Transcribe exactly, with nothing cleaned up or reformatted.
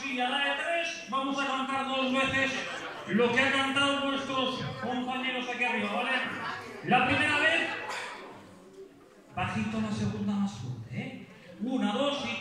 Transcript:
y a la de tres vamos a cantar dos veces lo que han cantado nuestros compañeros aquí arriba, ¿vale? La primera vez, bajito, la segunda más fuerte, ¿eh? Una, dos y